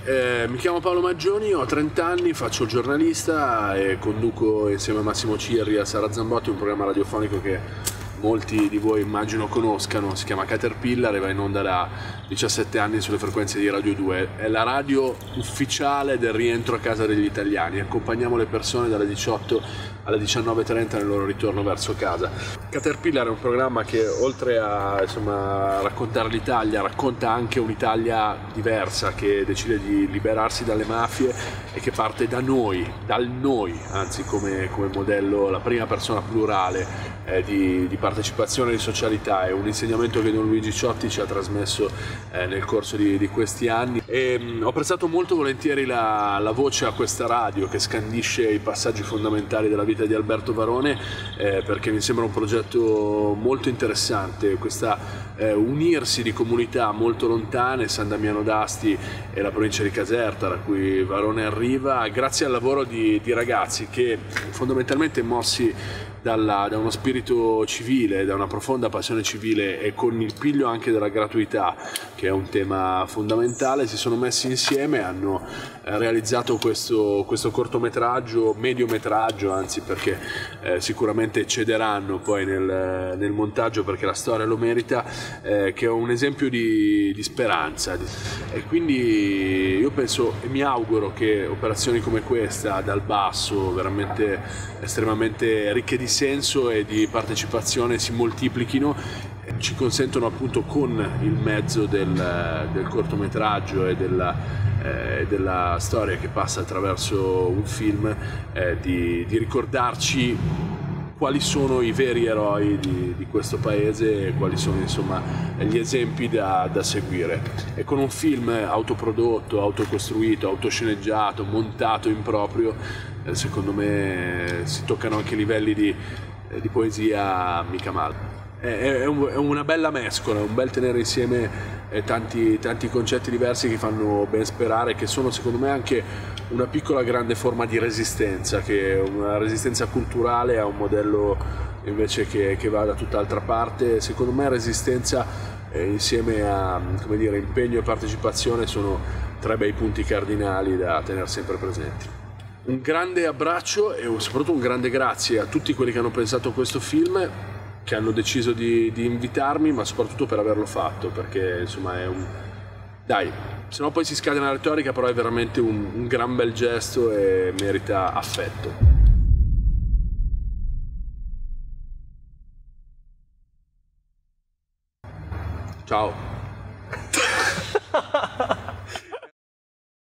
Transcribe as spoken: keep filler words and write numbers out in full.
eh, mi chiamo Paolo Maggioni, ho trenta anni, faccio il giornalista e conduco insieme a Massimo Cirri e a Sara Zambotti un programma radiofonico che molti di voi immagino conoscano, si chiama Caterpillar e va in onda da diciassette anni sulle frequenze di Radio due. È la radio ufficiale del rientro a casa degli italiani, accompagniamo le persone dalle diciotto alle diciannove e trenta nel loro ritorno verso casa. Caterpillar è un programma che oltre a insomma, raccontare l'Italia, racconta anche un'Italia diversa che decide di liberarsi dalle mafie e che parte da noi, dal noi, anzi come, come modello, la prima persona plurale eh, di, di partecipazione e di socialità. È un insegnamento che Don Luigi Ciotti ci ha trasmesso eh, nel corso di, di questi anni e mh, ho prestato molto volentieri la, la voce a questa radio che scandisce i passaggi fondamentali della vita di Alberto Varone eh, perché mi sembra un progetto molto interessante, questa eh, unirsi di comunità molto lontane, San Damiano d'Asti e la provincia di Caserta da cui Varone arriva, grazie al lavoro di, di ragazzi che fondamentalmente mossi Dalla, da uno spirito civile, da una profonda passione civile e con il piglio anche della gratuità, che è un tema fondamentale, si sono messi insieme e hanno eh, realizzato questo, questo cortometraggio, mediometraggio anzi, perché eh, sicuramente eccederanno poi nel, nel montaggio perché la storia lo merita, eh, che è un esempio di, di speranza. E quindi io penso e mi auguro che operazioni come questa dal basso, veramente estremamente ricche di senso e di partecipazione, si moltiplichino, ci consentono appunto con il mezzo del, del cortometraggio e della, eh, della storia che passa attraverso un film eh, di, di ricordarci quali sono i veri eroi di, di questo paese e quali sono insomma gli esempi da, da seguire. E con un film autoprodotto, autocostruito, autosceneggiato, montato in proprio, eh, secondo me si toccano anche livelli di, eh, di poesia mica male. È, è, un, è una bella mescola, un bel tenere insieme eh, tanti, tanti concetti diversi che fanno ben sperare, che sono secondo me anche una piccola grande forma di resistenza, che è una resistenza culturale a un modello invece che, che va da tutt'altra parte. Secondo me resistenza eh, insieme a come dire, impegno e partecipazione sono tre bei punti cardinali da tenere sempre presenti. Un grande abbraccio e soprattutto un grande grazie a tutti quelli che hanno pensato a questo film, che hanno deciso di, di invitarmi, ma soprattutto per averlo fatto, perché insomma è un... dai, se no poi si scatena la retorica, però è veramente un, un gran bel gesto e merita affetto. Ciao.